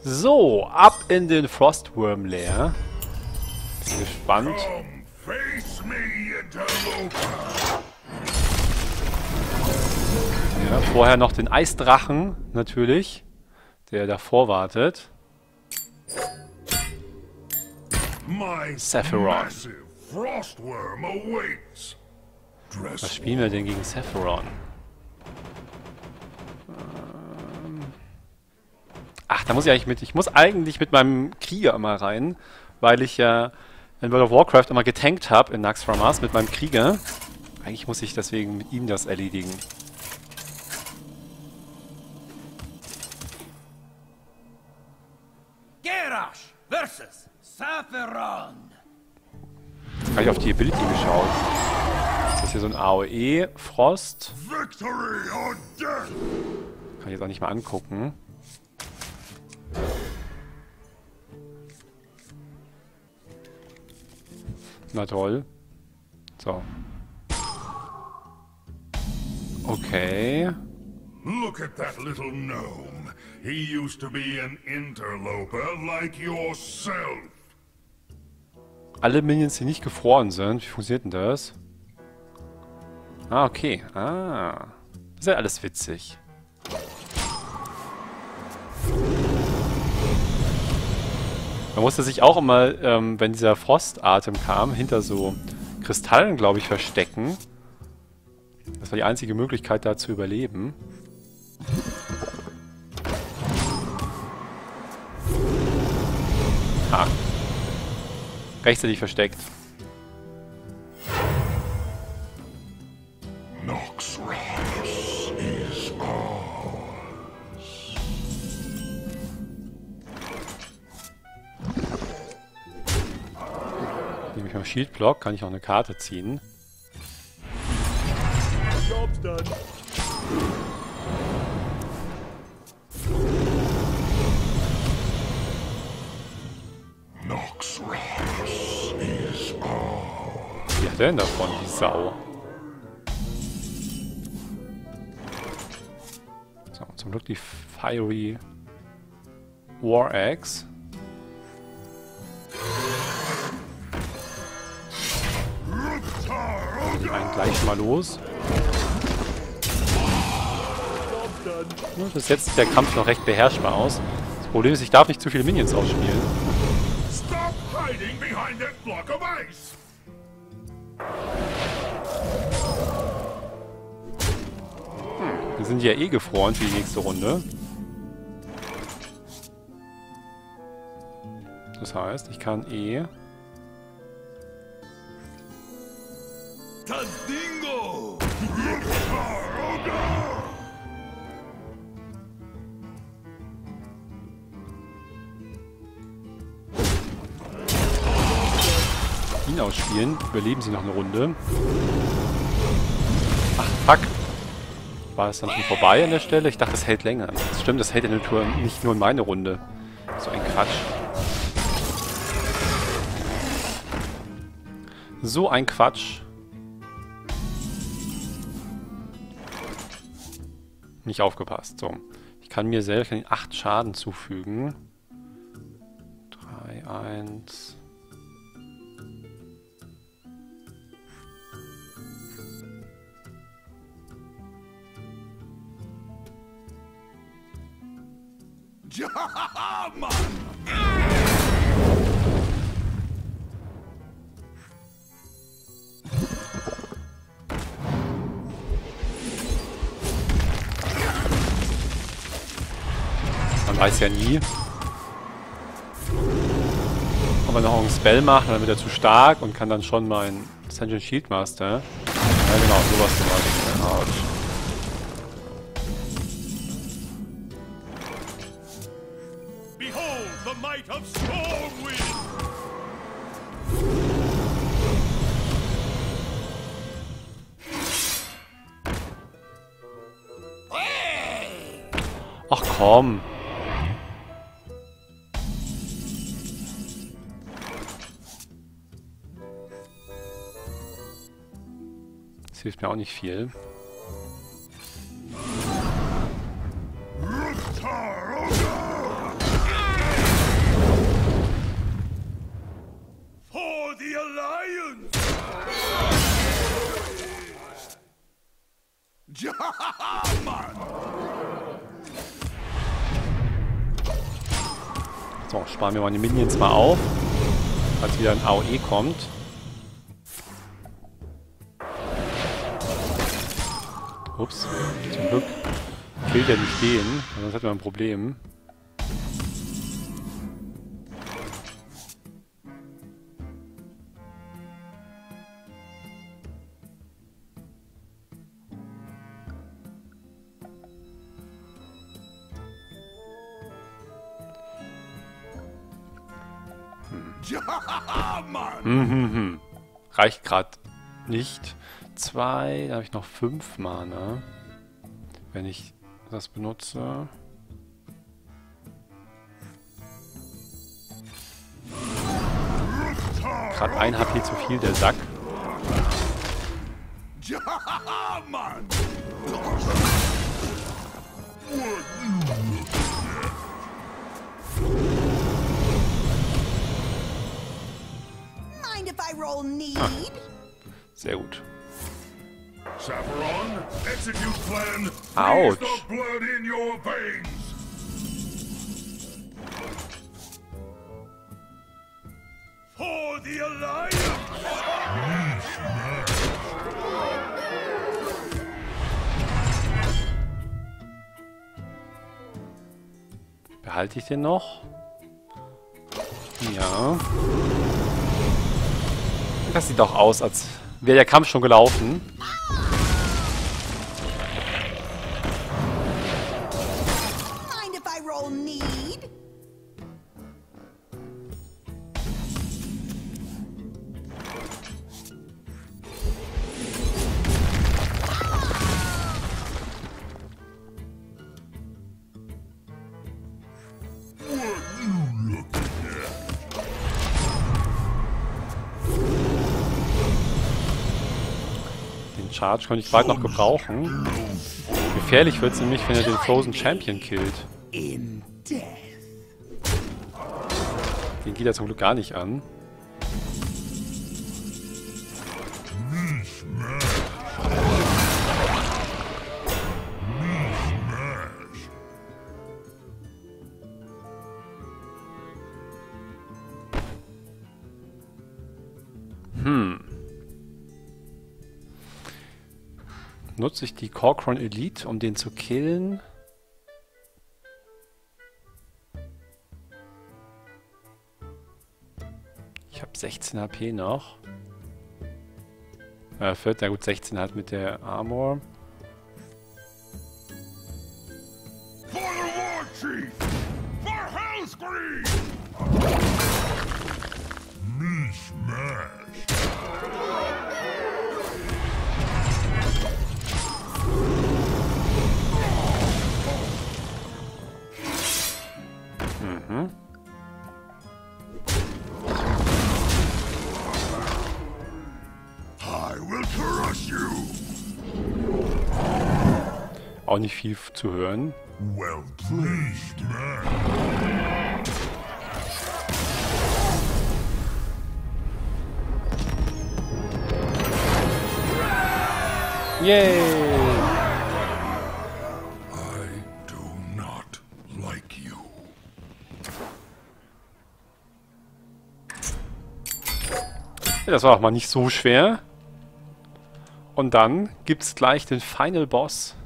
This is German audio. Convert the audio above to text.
So, ab in den Frostworm Lair. Bin gespannt. Ja, vorher noch den Eisdrachen, natürlich, der davor wartet. Sephiron. Was spielen wir denn gegen Sephiron? Ach, da muss ich eigentlich mit. Ich muss eigentlich mit meinem Krieger immer rein, weil ich ja in World of Warcraft immer getankt habe in Naxxramas mit meinem Krieger. Eigentlich muss ich deswegen mit ihm das erledigen. Garrosh versus Sephiron. Jetzt habe ich auf die Ability geschaut. Das ist hier so ein AOE, Frost. Kann ich jetzt auch nicht mal angucken. Na toll. So. Okay. Look at that little gnome. He used to be an interloper like yourself. Alle Minions, die nicht gefroren sind. Wie funktioniert denn das? Ah, okay. Ah. Das ist ja alles witzig. Man musste sich auch immer, wenn dieser Frostatem kam, hinter so Kristallen, glaube ich, verstecken. Das war die einzige Möglichkeit, da zu überleben. Ha. Rechtzeitig versteckt. Naxxramas is ours. Nehme ich mal Shield Block, kann ich auch eine Karte ziehen. Job's done. Naxxramas is ours. Wie hat der denn davon, die Sau? So, zum Glück die Fiery War Axe. Die einen gleich mal los. Ja, bis jetzt sieht der Kampf noch recht beherrschbar aus. Das Problem ist, ich darf nicht zu viele Minions ausspielen. Stop hiding behind that block of ice. Wir sind ja eh gefroren für die nächste Runde. Das heißt, ich kann eh... Tadingo! ihn ausspielen. Überleben sie noch eine Runde. Ach, fuck. War es dann schon vorbei an der Stelle? Ich dachte, das hält länger. Das stimmt, das hält in der Tour nicht nur in meine Runde. So ein Quatsch. So ein Quatsch. Nicht aufgepasst. So. Ich kann mir selbst 8 Schaden zufügen. 3, 1... Ja, Mann! Man weiß ja nie. Ob man noch einen Spell macht, dann wird er zu stark und kann dann schon mein Ascension Shieldmaster. Ja genau, sowas zum Beispiel. Autsch. Behold the might of Stormwind! Ach komm. Das hilft mir auch nicht viel. So, sparen wir meine Minions mal auf, falls wieder ein AOE kommt. Ups, zum Glück killt er nicht den, sonst hätten wir ein Problem. Reicht gerade nicht. 2, da habe ich noch 5 Mana. Wenn ich das benutze. Gerade 1 HP zu viel, der Sack. Sehr gut. Saffron, execute plan. Ouch. Freeze the blood in your veins. For the Alliance! Behalte ich den noch? Ja. Das sieht doch aus, als wäre der Kampf schon gelaufen. Charge könnte ich bald noch gebrauchen. Gefährlich wird es nämlich, wenn er den Frozen Champion killt. Den geht er zum Glück gar nicht an. Nutze ich die Corcoran Elite, um den zu killen? Ich habe 16 HP noch. Na gut, 16 halt mit der Armor. For the War Chief! For Hellscream! Me smash! I will crush you! Auch nicht viel zu hören. Well played, man. Yay! I do not like you. Ja, das war auch mal nicht so schwer. Und dann gibt's gleich den Final Boss.